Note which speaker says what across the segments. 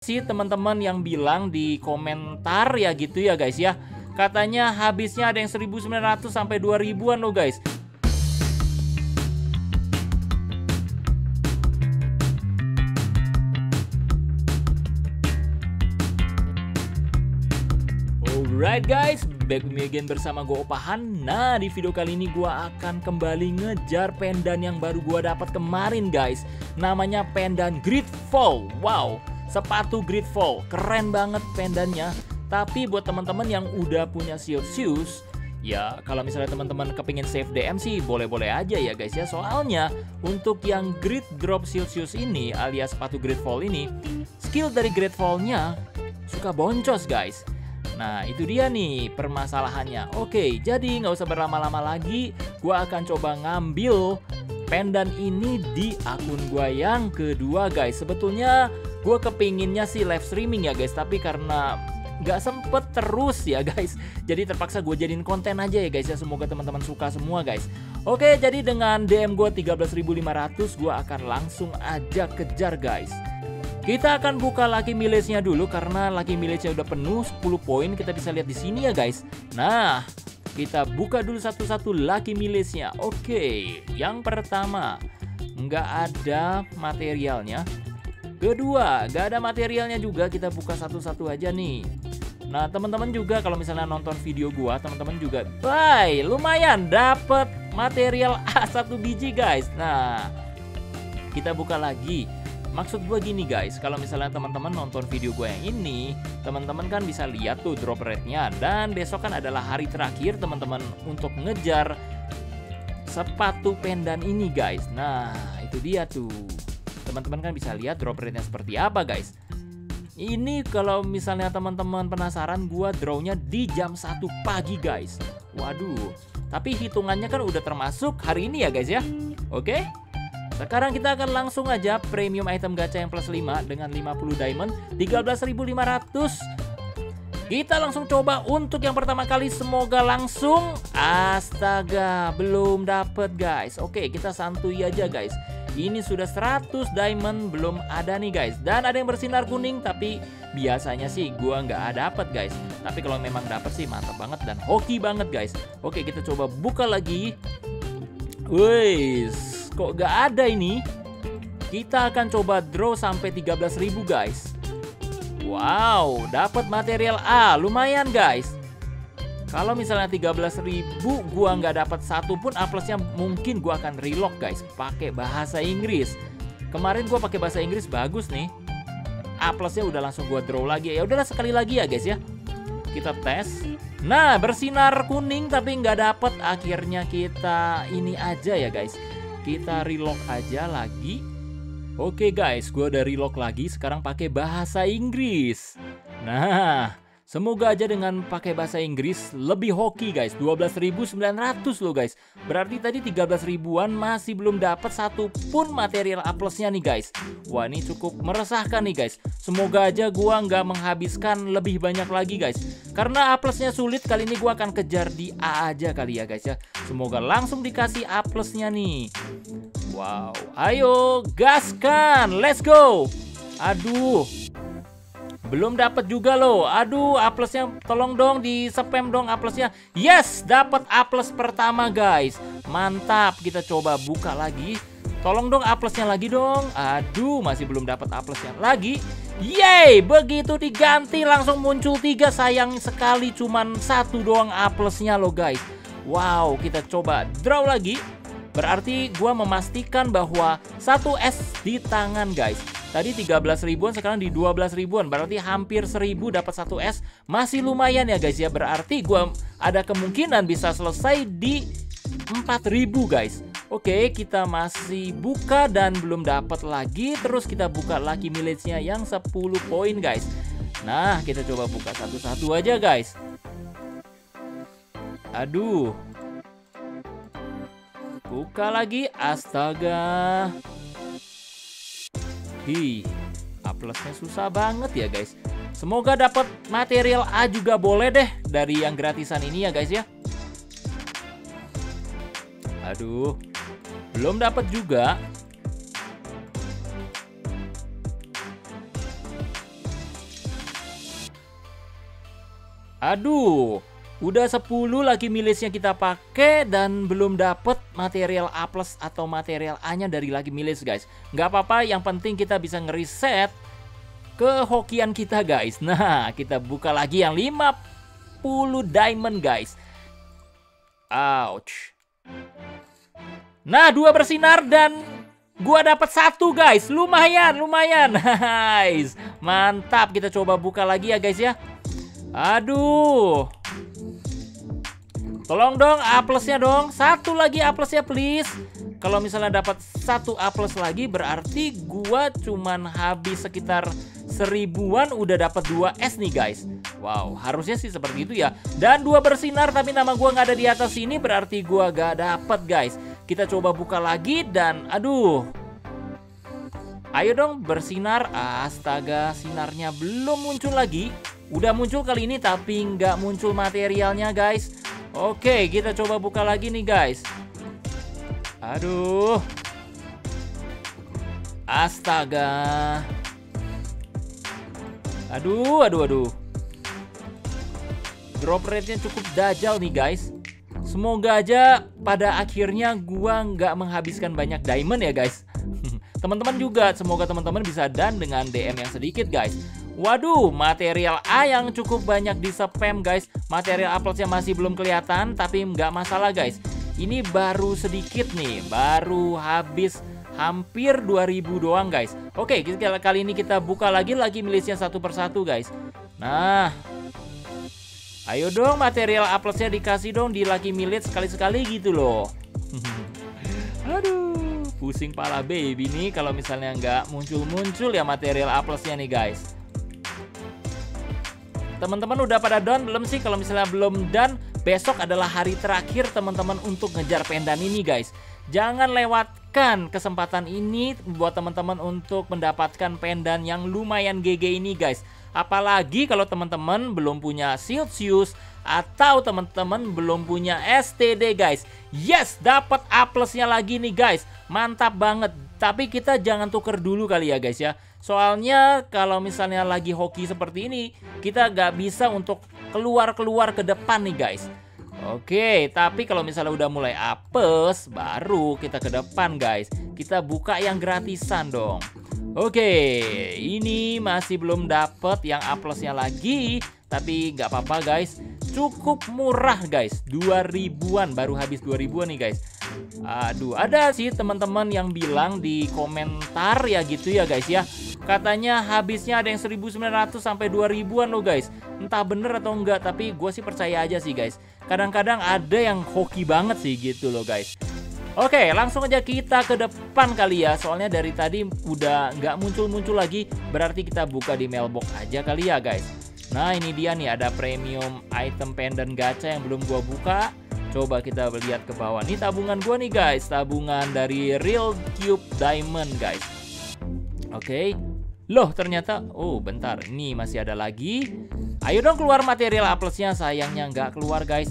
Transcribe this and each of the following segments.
Speaker 1: sih teman-teman yang bilang di komentar ya gitu ya guys ya. Katanya habisnya ada yang 1900 sampai 2000-an loh guys. Alright guys, back with me again bersama gue Opahan. Nah, di video kali ini gue akan kembali ngejar pendan yang baru gue dapat kemarin guys. Namanya pendan Gridfall. Wow, sepatu Gridfall, keren banget pendannya. Tapi buat teman-teman yang udah punya Shield Shoes, ya kalau misalnya teman-teman kepingin save DM sih boleh-boleh aja ya guys ya. Soalnya untuk yang Grid Drop Shield Shoes ini alias sepatu Gridfall ini, skill dari Gridfall-nya suka boncos guys. Nah itu dia nih permasalahannya. Oke, jadi nggak usah berlama-lama lagi, gue akan coba ngambil pendan ini di akun gue yang kedua guys. Sebetulnya gue kepinginnya sih live streaming ya guys, tapi karena nggak sempet terus ya guys, jadi terpaksa gue jadiin konten aja ya guys ya. Semoga teman-teman suka semua guys. Oke, jadi dengan DM gue 13.500 gue akan langsung aja kejar guys. Kita akan buka Lucky Mileage-nya dulu karena Lucky Mileage-nya udah penuh 10 poin, kita bisa lihat di sini ya guys. Nah, kita buka dulu satu-satu Lucky Mileage-nya. Oke, yang pertama nggak ada materialnya. Kedua, nggak ada materialnya juga, kita buka satu-satu aja nih. Nah, teman-teman juga kalau misalnya nonton video gua, teman-teman juga, bye, lumayan dapat material A1 biji guys. Nah, kita buka lagi. Maksud gue gini guys, kalau misalnya teman-teman nonton video gue yang ini, teman-teman kan bisa lihat tuh drop rate-nya. Dan besok kan adalah hari terakhir teman-teman untuk ngejar sepatu pendan ini guys. Nah itu dia tuh, teman-teman kan bisa lihat drop rate-nya seperti apa guys. Ini kalau misalnya teman-teman penasaran, gue draw-nya di jam 1 pagi guys. Waduh, tapi hitungannya kan udah termasuk hari ini ya guys ya. Oke, sekarang kita akan langsung aja premium item gacha yang plus 5 dengan 50 diamond 13.500. Kita langsung coba untuk yang pertama kali, semoga langsung. Astaga, belum dapet guys. Oke, kita santuy aja guys. Ini sudah 100 diamond, belum ada nih guys. Dan ada yang bersinar kuning, tapi biasanya sih gua nggak dapet guys. Tapi kalau memang dapet sih mantap banget dan hoki banget guys. Oke, kita coba buka lagi. Wih, kok gak ada ini? Kita akan coba draw sampai 13.000 guys. Wow, dapat material A, lumayan guys. Kalau misalnya 13.000 gua nggak dapat satu pun A plusnya, mungkin gua akan relock guys pakai bahasa Inggris. Kemarin gua pakai bahasa Inggris bagus nih. A plusnya udah langsung gua draw lagi. Ya udahlah sekali lagi ya guys ya. Kita tes. Nah, bersinar kuning tapi nggak dapet. Akhirnya kita ini aja ya guys. Kita relock aja lagi. Oke guys, gue udah relock lagi. Sekarang pakai bahasa Inggris. Nah, semoga aja dengan pakai bahasa Inggris lebih hoki guys. 12.900 loh guys. Berarti tadi 13 ribuan masih belum dapat satu pun material A plusnya nih guys. Wah, ini cukup meresahkan nih guys. Semoga aja gua nggak menghabiskan lebih banyak lagi guys. Karena A plusnya sulit, kali ini gua akan kejar di A aja kali ya guys ya. Semoga langsung dikasih A plusnya nih. Wow, ayo gaskan, let's go. Aduh, belum dapat juga loh. Aduh, A plusnya tolong dong di spam dong A plusnya. Yes, dapat A plus pertama guys. Mantap, kita coba buka lagi. Tolong dong A plusnya lagi dong. Aduh, masih belum dapat A plusnya lagi. Yeay, begitu diganti langsung muncul 3. Sayang sekali cuman satu doang A plusnya loh guys. Wow, kita coba draw lagi. Berarti gua memastikan bahwa 1S di tangan guys. Tadi 13 ribuan, sekarang di 12 ribuan. Berarti hampir 1000 dapat 1S. Masih lumayan ya guys ya. Berarti gua ada kemungkinan bisa selesai di 4000 guys. Oke, kita masih buka dan belum dapat lagi. Terus kita buka Lucky Mileage-nya yang 10 poin guys. Nah, kita coba buka satu-satu aja guys. Aduh, buka lagi, astaga. A plusnya susah banget ya guys. Semoga dapat material A juga boleh deh dari yang gratisan ini ya guys ya. Aduh, belum dapat juga. Aduh, udah 10 lagi milisnya kita pakai dan belum dapet material A plus atau material A-nya dari lagi milis guys. Nggak apa-apa, yang penting kita bisa ngeriset kehokian kita guys. Nah, kita buka lagi yang 50 diamond guys. Ouch. Nah, 2 bersinar dan gua dapat 1 guys. Lumayan. Nice. Mantap, kita coba buka lagi ya guys ya. Aduh. Tolong dong A plusnya dong. 1 lagi A plusnya please. Kalau misalnya dapat 1 A plus lagi berarti gua cuman habis sekitar 1000-an udah dapat 2 S nih guys. Wow, harusnya sih seperti itu ya. Dan 2 bersinar tapi nama gua nggak ada di atas sini berarti gua gak dapet guys. Kita coba buka lagi dan aduh. Ayo dong bersinar. Astaga, sinarnya belum muncul lagi. Udah muncul kali ini tapi nggak muncul materialnya guys. Oke, kita coba buka lagi nih guys. Aduh. Astaga. Aduh. Drop rate-nya cukup dajal nih guys. Semoga aja pada akhirnya gua nggak menghabiskan banyak diamond ya guys. Teman-teman juga, semoga teman-teman bisa dan dengan DM yang sedikit guys. Waduh, material A yang cukup banyak di spam guys. Material A plusnya masih belum kelihatan, tapi nggak masalah guys. Ini baru sedikit nih, baru habis hampir 2000 doang guys. Oke, kali ini kita buka lagi milisnya satu persatu guys. Nah, ayo dong material A plusnya dikasih dong di Lucky Millet sekali-sekali gitu loh. Aduh, pusing pala baby nih kalau misalnya nggak muncul-muncul ya material A plusnya nih guys. Teman-teman udah pada down belum sih? Kalau misalnya belum down, besok adalah hari terakhir teman-teman untuk ngejar pendan ini guys. Jangan lewatkan kesempatan ini buat teman-teman untuk mendapatkan pendan yang lumayan GG ini guys. Apalagi kalau teman-teman belum punya Silsius atau teman-teman belum punya STD guys. Yes, dapat A plusnya lagi nih guys. Mantap banget. Tapi kita jangan tuker dulu kali ya guys ya. Soalnya kalau misalnya lagi hoki seperti ini, kita nggak bisa untuk keluar ke depan nih guys. Oke, tapi kalau misalnya udah mulai apes, baru kita ke depan guys. Kita buka yang gratisan dong. Oke, ini masih belum dapet yang A plusnya lagi. Tapi nggak apa-apa guys, cukup murah guys, 2000-an, baru habis 2000-an nih guys. Aduh, ada sih teman-teman yang bilang di komentar ya gitu ya guys ya. Katanya habisnya ada yang 1900 sampai 2000-an loh guys. Entah bener atau enggak, tapi gue sih percaya aja sih guys. Kadang-kadang ada yang hoki banget sih gitu loh guys. Oke, langsung aja kita ke depan kali ya. Soalnya dari tadi udah nggak muncul-muncul lagi. Berarti kita buka di mailbox aja kali ya guys. Nah ini dia nih, ada premium item pendant gacha yang belum gua buka. Coba kita lihat ke bawah. Ini tabungan gua nih guys, tabungan dari Real Cube Diamond guys. Oke. Loh ternyata, oh bentar, ini masih ada lagi. Ayo dong keluar material A plusnya, sayangnya nggak keluar guys.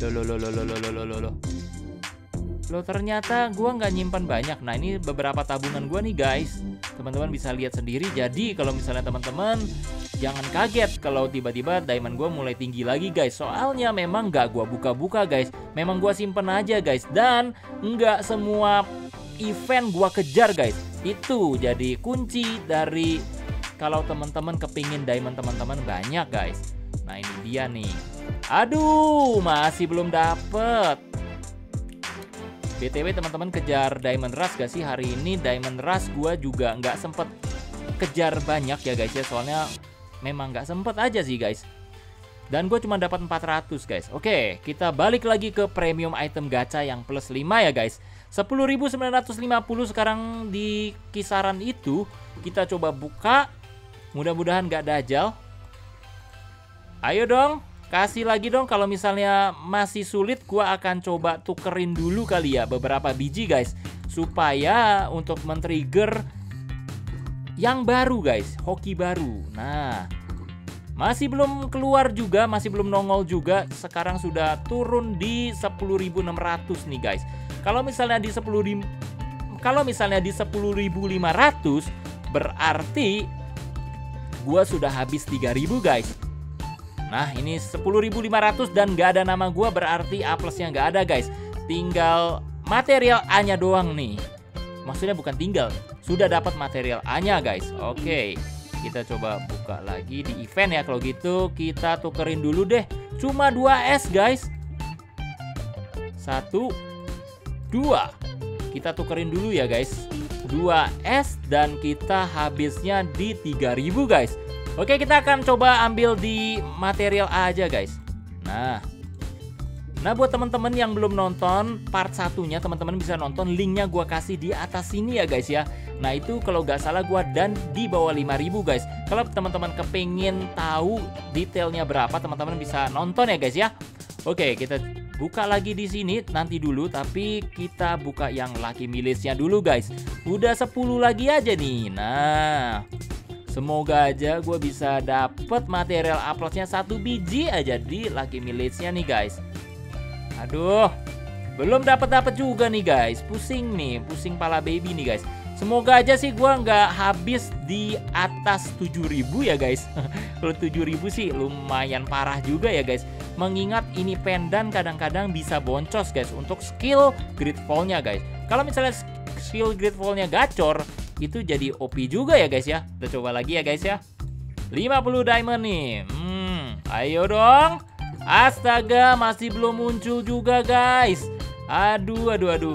Speaker 1: Loh ternyata gua nggak nyimpan banyak. Nah ini beberapa tabungan gua nih guys. Teman-teman bisa lihat sendiri. Jadi kalau misalnya teman-teman jangan kaget kalau tiba-tiba diamond gua mulai tinggi lagi guys. Soalnya memang nggak gua buka-buka guys. Memang gua simpen aja guys. Dan nggak semua event gua kejar guys. Itu jadi kunci dari kalau teman-teman kepingin diamond teman-teman banyak guys. Nah ini dia nih. Aduh, masih belum dapet. BTW teman-teman kejar Diamond Rush gak sih hari ini? Diamond Rush gue juga nggak sempet kejar banyak ya guys ya. Soalnya memang nggak sempet aja sih guys. Dan gue cuma dapat 400 guys. Oke, kita balik lagi ke premium item gacha yang plus 5 ya guys. 10.950 sekarang di kisaran itu. Kita coba buka. Mudah-mudahan nggak dajal. Ayo dong. Kasih lagi dong, kalau misalnya masih sulit gua akan coba tukerin dulu kali ya beberapa biji guys. Supaya untuk men-trigger yang baru guys, hoki baru. Nah, masih belum keluar juga, masih belum nongol juga. Sekarang sudah turun di 10.600 nih guys. Kalau misalnya di 10.500 berarti gua sudah habis 3.000 guys. Nah ini 10.500 dan nggak ada nama gua, berarti A plusnya nggak ada guys. Tinggal material A nya doang nih. Maksudnya bukan tinggal, sudah dapat material A nya guys. Oke, kita coba buka lagi di event ya. Kalau gitu kita tukerin dulu deh. Cuma 2S guys. 1, 2. Kita tukerin dulu ya guys. 2S dan kita habisnya di 3.000 guys. Oke, kita akan coba ambil di material A aja guys. Nah buat teman-teman yang belum nonton part satunya, teman-teman bisa nonton, linknya gua kasih di atas sini ya guys ya. Nah itu kalau nggak salah gua dan di bawah 5.000 guys. Kalau teman-teman kepengen tahu detailnya berapa, teman-teman bisa nonton ya guys ya. Oke, kita buka lagi di sini nanti dulu, tapi kita buka yang Lucky Milisnya dulu guys. Udah 10 lagi aja nih. Nah, semoga aja gue bisa dapet material A plusnya 1 biji aja di Lucky Milisnya nih guys. Aduh, belum dapat juga nih guys. Pusing nih, pusing pala baby nih guys. Semoga aja sih gua nggak habis di atas 7.000 ya guys. Kalau 7.000 sih lumayan parah juga ya guys. Mengingat ini pendan kadang-kadang bisa boncos guys untuk skill Gridfall-nya guys. Kalau misalnya skill Gridfall-nya gacor, itu jadi OP juga ya guys ya. Kita coba lagi ya guys ya. 50 diamond nih. Ayo dong. Astaga, masih belum muncul juga guys. Aduh.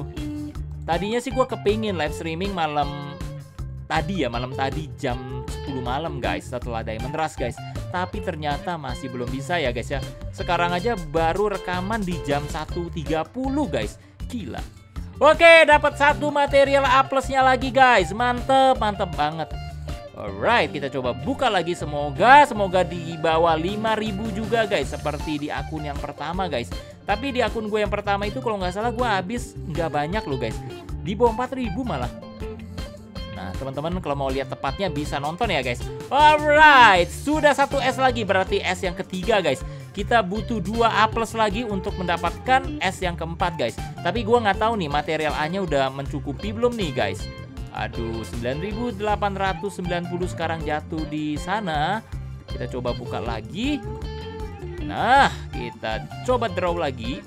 Speaker 1: Tadinya sih gue kepingin live streaming malam tadi jam 10 malam guys, setelah Diamond Rush guys. Tapi ternyata masih belum bisa ya guys ya. Sekarang aja baru rekaman di jam 1.30 guys. Gila. Oke, dapat 1 material A plusnya lagi guys. Mantep banget. Alright, kita coba buka lagi, semoga di bawah 5.000 juga guys, seperti di akun yang pertama guys. Tapi di akun gue yang pertama itu kalau nggak salah gue habis nggak banyak loh guys, di bawah 4.000 malah. Nah teman-teman kalau mau lihat tepatnya bisa nonton ya guys. Alright, sudah 1 S lagi, berarti S yang ketiga guys. Kita butuh 2 A plus lagi untuk mendapatkan S yang keempat guys. Tapi gue nggak tahu nih material A nya udah mencukupi belum nih guys. Aduh, 9.890 sekarang jatuh di sana. Kita coba buka lagi. Nah, kita coba draw lagi.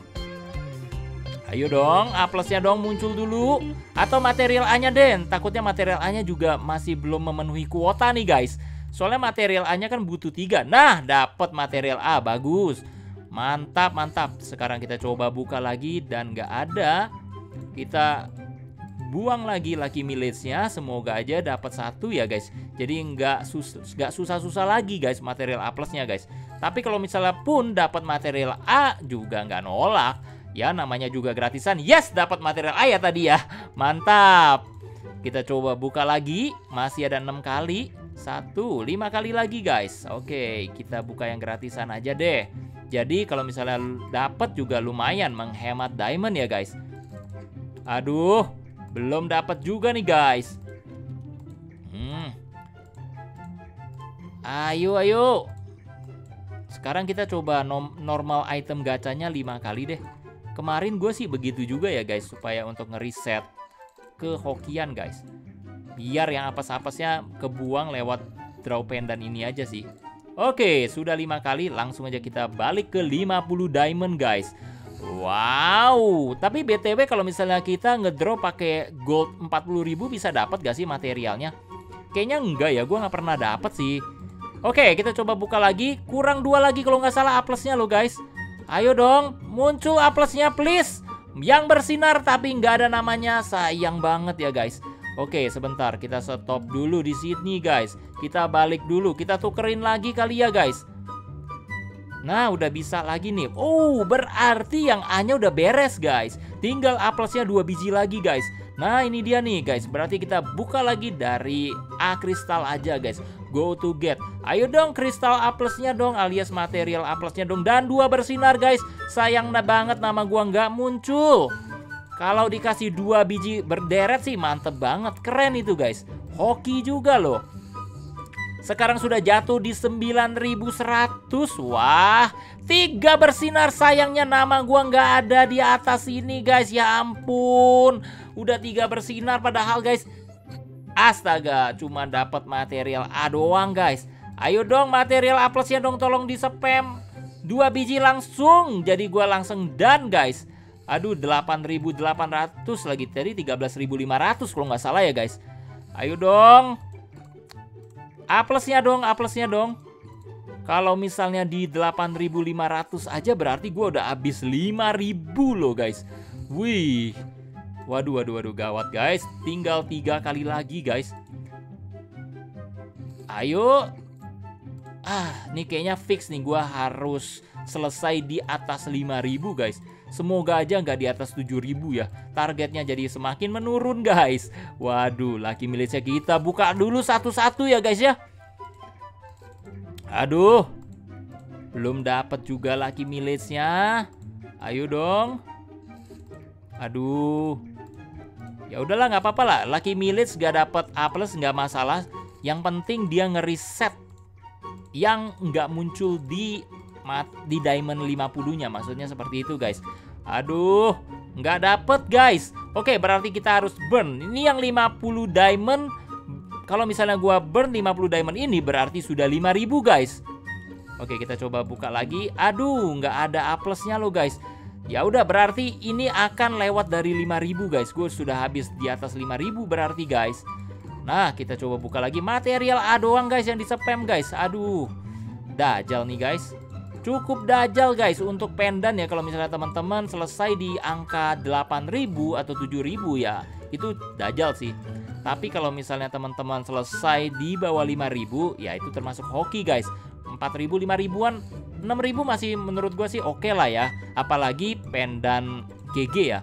Speaker 1: Ayo dong, A plusnya dong muncul dulu. Atau material A-nya deh. Takutnya material A-nya juga masih belum memenuhi kuota nih guys. Soalnya material A-nya kan butuh 3. Nah, dapat material A, bagus. Mantap. Sekarang kita coba buka lagi dan nggak ada. Kita buang lagi Lucky Milisnya, semoga aja dapat 1 ya guys. Jadi nggak susah-susah lagi guys material A plusnya guys. Tapi kalau misalnya pun dapat material A juga nggak nolak. Ya namanya juga gratisan. Yes, dapat material A ya tadi ya. Mantap. Kita coba buka lagi, masih ada 6 kali. 5 kali lagi guys. Oke, kita buka yang gratisan aja deh. Jadi kalau misalnya dapat juga lumayan menghemat diamond ya guys. Aduh, belum dapat juga nih guys. Ayo. Sekarang kita coba normal item gacanya 5 kali deh. Kemarin gue sih begitu juga ya guys, supaya untuk ngereset ke hokian guys. Biar yang apes-apesnya kebuang lewat draw pendan ini aja sih. Oke, sudah 5 kali, langsung aja kita balik ke 50 diamond guys. Wow, tapi BTW kalau misalnya kita ngedraw pakai gold 40.000 bisa dapat gak sih materialnya? Kayaknya enggak ya, gue nggak pernah dapat sih. Oke, kita coba buka lagi, kurang 2 lagi kalau nggak salah A plusnya loh guys. Ayo dong, muncul A plusnya please. Yang bersinar tapi nggak ada namanya, sayang banget ya guys. Oke, sebentar, kita stop dulu di sini guys. Kita balik dulu, kita tukerin lagi kali ya guys. Nah, udah bisa lagi nih. Oh, berarti yang A-nya udah beres guys. Tinggal A plusnya 2 biji lagi guys. Nah, ini dia nih guys. Berarti kita buka lagi dari A kristal aja guys. Go to get. Ayo dong kristal A plusnya dong, alias material A plusnya dong. Dan 2 bersinar guys. Sayang banget nama gua nggak muncul. Kalau dikasih 2 biji berderet sih mantep banget. Keren itu guys. Hoki juga loh. Sekarang sudah jatuh di 9.100. Wah, 3 bersinar. Sayangnya nama gua nggak ada di atas ini guys. Ya ampun, udah 3 bersinar padahal guys. Astaga, cuma dapat material A doang guys. Ayo dong material A plusnya dong, tolong di spam. 2 biji langsung. Jadi gua langsung done guys. Aduh 8.800 lagi, tadi 13.500 kalau nggak salah ya guys. Ayo dong. A plusnya dong, A plusnya dong. Kalau misalnya di 8.500 aja berarti gua udah habis 5.000 loh guys. Wih. Waduh gawat guys. Tinggal 3 kali lagi guys. Ayo. Nih kayaknya fix nih, gua harus selesai di atas 5.000 guys. Semoga aja nggak di atas 7.000 ya. Targetnya jadi semakin menurun guys. Waduh, Lucky Village kita buka dulu satu-satu ya guys ya. Aduh, belum dapat juga Lucky Village-nya. Ayo dong. Aduh. Ya udahlah, nggak apa-apa lah. Lucky Village gak dapat A+ nggak masalah. Yang penting dia ngereset yang nggak muncul di diamond 50-nya, maksudnya seperti itu guys. Aduh, nggak dapet guys. Oke, berarti kita harus burn. Ini yang 50 diamond. Kalau misalnya gua burn 50 diamond ini berarti sudah 5.000 guys. Oke, kita coba buka lagi. Aduh, nggak ada A plusnya loh guys. Ya udah, berarti ini akan lewat dari 5.000 guys. Gue sudah habis di atas 5.000 berarti guys. Nah, kita coba buka lagi. Material A doang guys yang di spam guys. Aduh, dajal nih guys. Cukup dajal guys untuk pendan ya. Kalau misalnya teman-teman selesai di angka 8.000 atau 7.000 ya, itu dajal sih. Tapi kalau misalnya teman-teman selesai di bawah 5.000 ya itu termasuk hoki guys. 4.000, 5.000-an, 6.000 masih menurut gua sih oke lah ya. Apalagi pendan GG ya.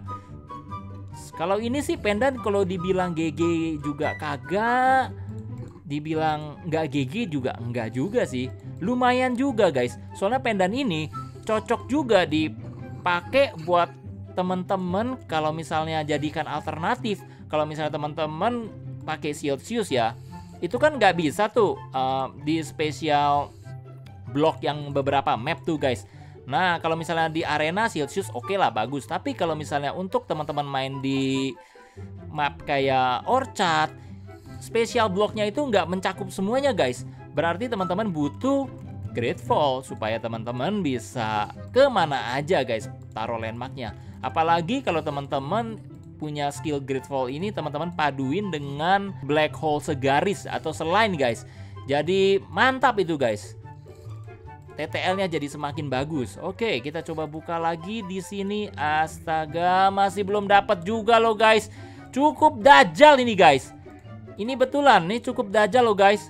Speaker 1: Kalau ini sih pendan kalau dibilang GG juga kagak, dibilang nggak GG juga enggak juga sih. Lumayan juga guys. Soalnya pendan ini cocok juga dipakai buat temen-temen kalau misalnya jadikan alternatif. Kalau misalnya teman-teman pakai Celsius ya, itu kan nggak bisa tuh di spesial block yang beberapa map tuh guys. Nah, kalau misalnya di arena Celsius oke lah, bagus. Tapi kalau misalnya untuk teman-teman main di map kayak Orchard, spesial blocknya itu nggak mencakup semuanya guys. Berarti teman-teman butuh Great Fall supaya teman-teman bisa kemana aja guys taruh landmarknya. Apalagi kalau teman-teman punya skill Great Fall ini, teman-teman paduin dengan Black Hole segaris atau selain guys. Jadi mantap itu guys. TTL-nya jadi semakin bagus. Oke, kita coba buka lagi di sini. Astaga, masih belum dapat juga loh guys. Cukup dajal ini guys. Ini betulan, nih cukup dajal loh guys.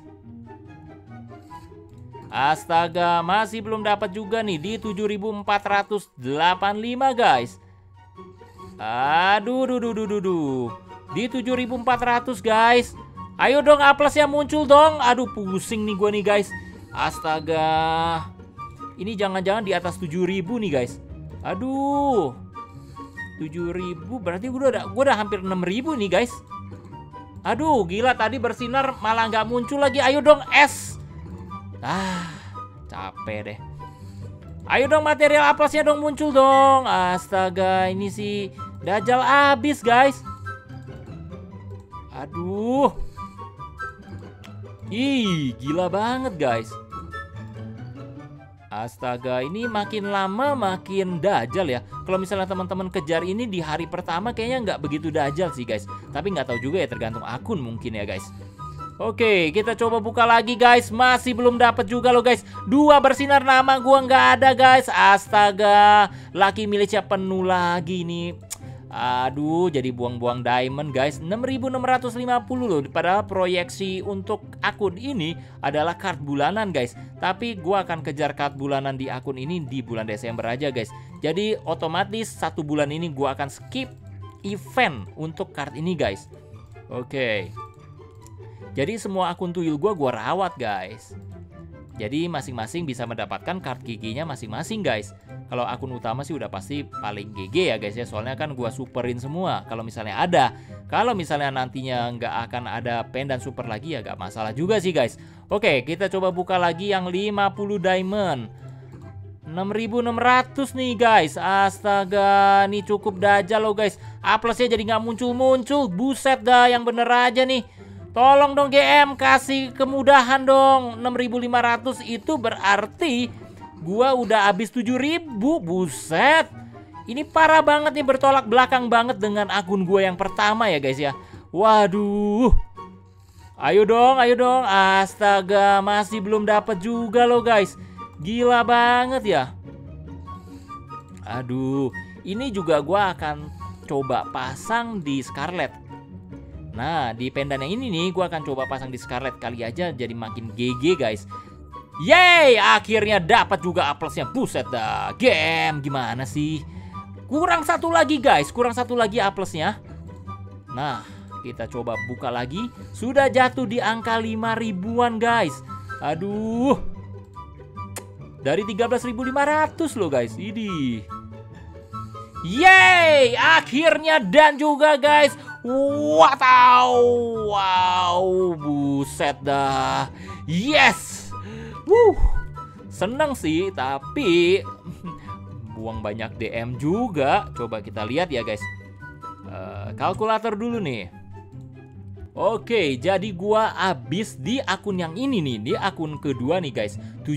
Speaker 1: Astaga, masih belum dapat juga nih di 7.485 guys. Aduh, di 7.400 guys. Ayo dong A plusnya muncul dong. Aduh, pusing nih gue nih guys. Astaga. Ini jangan-jangan di atas 7.000 nih guys. Aduh. 7.000 berarti gue udah hampir 6.000 nih guys. Aduh, gila, tadi bersinar malah nggak muncul lagi. Ayo dong S. Capek deh. Ayo dong material A plusnya dong muncul dong. Astaga, ini sih dajal abis guys. Aduh. Ih, gila banget guys. Astaga, ini makin lama makin dajal ya. Kalau misalnya teman-teman kejar ini di hari pertama kayaknya nggak begitu dajal sih guys. Tapi nggak tahu juga ya, tergantung akun mungkin ya guys. Oke, kita coba buka lagi guys. Masih belum dapat juga loh guys. 2 bersinar, nama gua nggak ada guys. Astaga, Lucky Village penuh lagi nih. Aduh, jadi buang-buang diamond guys. 6.650 loh. Padahal proyeksi untuk akun ini adalah card bulanan guys. Tapi gua akan kejar card bulanan di akun ini di bulan Desember aja guys. Jadi otomatis 1 bulan ini gua akan skip event untuk card ini guys. Oke. Jadi semua akun tuyul gua rawat guys. Jadi masing-masing bisa mendapatkan card GG-nya masing-masing guys. Kalau akun utama sih udah pasti paling GG ya guys ya. Soalnya kan gua superin semua kalau misalnya ada. Kalau misalnya nantinya nggak akan ada pendan super lagi ya nggak masalah juga sih guys. Oke, kita coba buka lagi yang 50 diamond. 6.600 nih guys. Astaga, nih cukup dajal loh guys. A plusnya jadi nggak muncul-muncul. Buset dah, yang bener aja nih. Tolong dong GM, kasih kemudahan dong. 6.500 itu berarti gua udah habis 7.000. Buset. Ini parah banget nih, bertolak belakang banget dengan akun gua yang pertama ya guys ya. Waduh. Ayo dong, ayo dong. Astaga, masih belum dapat juga loh guys. Gila banget ya. Aduh, ini juga gua akan coba pasang di Scarlet. Nah, di pendan yang ini nih gua akan coba pasang di Scarlet, kali aja jadi makin GG guys. Yeay, akhirnya dapat juga A plusnya. Buset dah. Game gimana sih? Kurang satu lagi guys, kurang satu lagi A plusnya. Nah, kita coba buka lagi. Sudah jatuh di angka 5 ribuan guys. Aduh. Dari 13.500 loh guys. Ini. Yeay, akhirnya dan juga guys. Wow, buset dah. Yes. Seneng sih, tapi buang banyak DM juga. Coba kita lihat ya guys. Kalkulator dulu nih. Oke, jadi gua abis di akun yang ini nih, di akun kedua nih guys,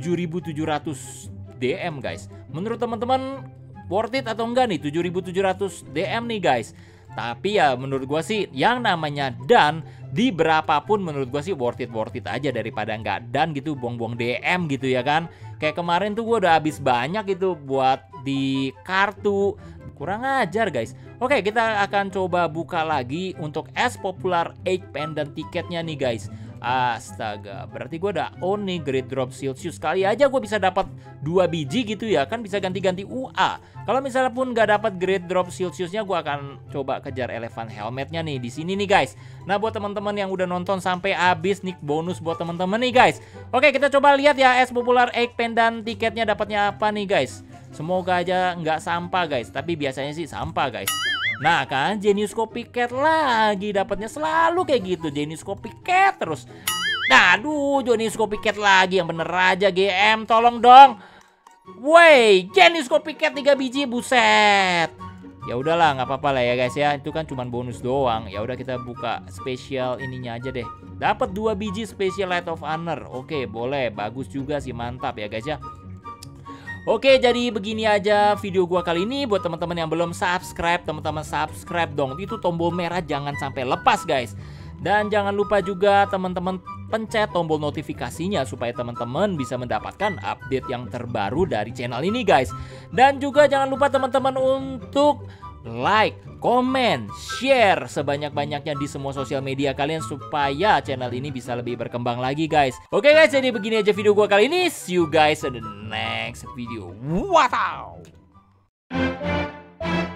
Speaker 1: 7.700 DM guys. Menurut teman-teman worth it atau enggak nih 7.700 DM nih guys? Tapi ya menurut gua sih yang namanya dan di berapapun menurut gua sih worth it aja daripada nggak dan gitu, buang-buang DM gitu ya kan. Kayak kemarin tuh gua udah habis banyak gitu buat di kartu. Kurang ajar guys. Oke, kita akan coba buka lagi untuk S Popular 8 pendant tiketnya nih guys. Astaga, berarti gue udah on nih Great Drop Celsius. Kali aja gue bisa dapat 2 biji gitu ya, kan bisa ganti-ganti UA. Kalau misalnya pun nggak dapat Great Drop Celsiusnya, gue akan coba kejar Elephant Helmetnya nih di sini nih guys. Nah, buat teman-teman yang udah nonton sampai habis nih, bonus buat teman-teman nih guys. Oke, kita coba lihat ya S Popular 8 pendant tiketnya dapatnya apa nih guys. Semoga aja nggak sampah guys, tapi biasanya sih sampah guys. Nah kan, Genius Copycat lagi dapatnya selalu kayak gitu, Genius Copycat terus. Nah, aduh, Genius Copycat lagi, yang bener aja GM, tolong dong. Woi, Genius Copycat 3 biji, buset. Ya udahlah, nggak apa-apa lah ya guys ya, itu kan cuma bonus doang. Ya udah kita buka spesial ininya aja deh. Dapat 2 biji spesial Light of Honor. Oke, boleh, bagus juga sih, mantap ya guys ya. Oke, jadi begini aja video gua kali ini. Buat teman-teman yang belum subscribe, teman-teman subscribe dong. Itu tombol merah jangan sampai lepas guys. Dan jangan lupa juga teman-teman pencet tombol notifikasinya supaya teman-teman bisa mendapatkan update yang terbaru dari channel ini guys. Dan juga jangan lupa teman-teman untuk like, komen, share sebanyak-banyaknya di semua sosial media kalian supaya channel ini bisa lebih berkembang lagi guys. Oke guys, jadi begini aja video gua kali ini. See you guys in the next video. Wow.